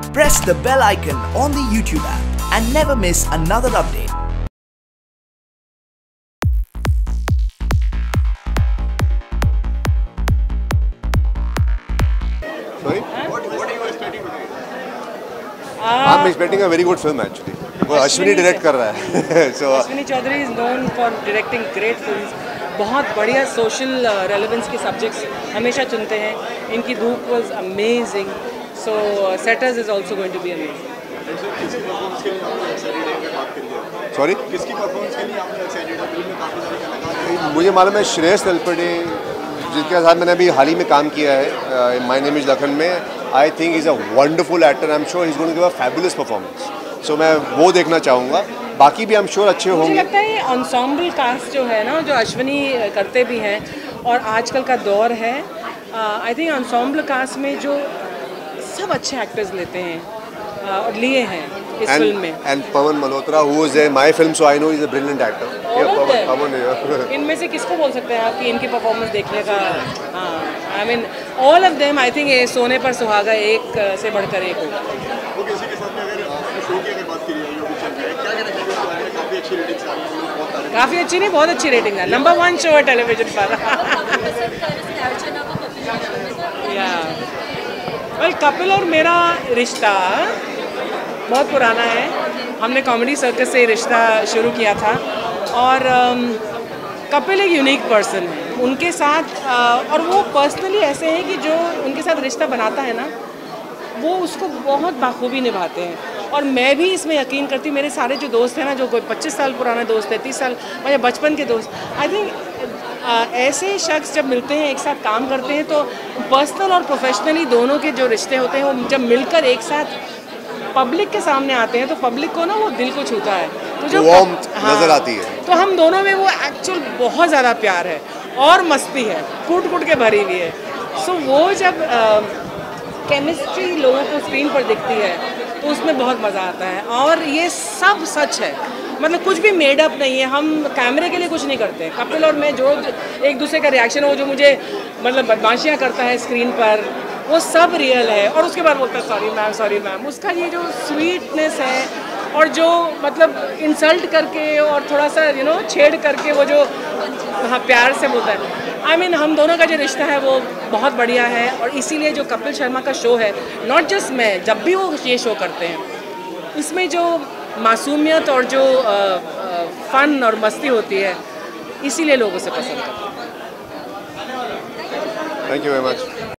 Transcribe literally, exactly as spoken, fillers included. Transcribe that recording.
Press the bell icon on the YouTube app and never miss another update. Sorry? What, what are you expecting today? Uh, I'm expecting a very good film actually. Well, Ashwini direct कर रहा है. So Ashwini Chaudhary is known for directing great films. बहुत बढ़िया social relevance के subjects हमेशा चुनते हैं. इनकी धूप was amazing. So Setters is also going to be amazing. Sorry? किसकी performance के लिए आपने excited है? फिल्म में काफी सारी कलाकार. मुझे मालूम है श्रेयस तलपड़े जिनके साथ मैंने अभी हाल ही में काम किया है माय नेम इज लखन में. I think is a wonderful actor. I am sure he is going to give a fabulous performance. So मैं वो देखना चाहूँगा. बाकी भी आई एम श्योर अच्छे होंगे. मुझे लगता है एंसेम्बल कास्ट जो है ना, जो अश्विनी करते भी हैं और आजकल का दौर है, आई थिंक एंसेम्बल कास्ट में जो सब अच्छे एक्टर्स लेते हैं और लिए हैं इस and, फिल्म में. And Pawan Malhotra, who is in my film, so I know he's a brilliant actor. Yeah, Pawan, Pawan, yeah. इनमें से किसको बोल सकते हैं आप कि इनकी परफॉर्मेंस देखने का? हाँ, I mean all of them. I think ये सोने पर सुहागा एक से बढ़कर एक होगा. वो किसी के साथ में अगर शो की अगर बात की जाए, जो भी चल रहा है, क्या कहना चाहिए? काफ़ी अच्छी रेटिंग्स आ रही हैं, बहुत सारे. काफ़ी अच्छी नहीं, बहुत अच्छी रेटिंग है. नंबर वन शो है टेलीविजन पर. या वेल, कपिल और मेरा रिश्ता बहुत पुराना है. हमने कॉमेडी सर्कस से रिश्ता शुरू किया था और कपिल एक यूनिक पर्सन है. उनके साथ और वो पर्सनली ऐसे हैं कि जो उनके साथ रिश्ता बनाता है ना, वो उसको बहुत बाखूबी निभाते हैं. और मैं भी इसमें यकीन करती हूँ. मेरे सारे जो दोस्त हैं ना, जो कोई पच्चीस साल पुराने दोस्त है, तीस साल मेरे बचपन के दोस्त, आई थिंक ऐसे शख्स जब मिलते हैं, एक साथ काम करते हैं, तो पर्सनल और प्रोफेशनली दोनों के जो रिश्ते होते हैं, वो जब मिलकर एक साथ पब्लिक के सामने आते हैं तो पब्लिक को ना वो दिल को छूता है. तो जो हाँ, नजर आती है. तो हम दोनों में वो एक्चुअल बहुत ज़्यादा प्यार है और मस्ती है, कूट कूट के भरी हुई है. सो so, वो जब केमिस्ट्री लोगों को स्क्रीन पर दिखती है तो उसमें बहुत मज़ा आता है. और ये सब सच है, मतलब कुछ भी मेड अप नहीं है. हम कैमरे के लिए कुछ नहीं करते. कपिल और मैं जो एक दूसरे का रिएक्शन हो, जो मुझे मतलब बदमाशियाँ करता है स्क्रीन पर, वो सब रियल है. और उसके बाद बोलता है सॉरी मैम, सॉरी मैम. उसका ये जो स्वीटनेस है और जो मतलब इंसल्ट करके और थोड़ा सा यू नो छेड़ करके वो जो हाँ प्यार से बोलता है. आई I मीन mean, हम दोनों का जो रिश्ता है वो बहुत बढ़िया है. और इसीलिए जो कपिल शर्मा का शो है, नॉट जस्ट मैं, जब भी वो ये शो करते हैं, इसमें जो मासूमियत और जो आ, आ, फन और मस्ती होती है, इसीलिए लोग उसे पसंद करते हैं. Thank you very much.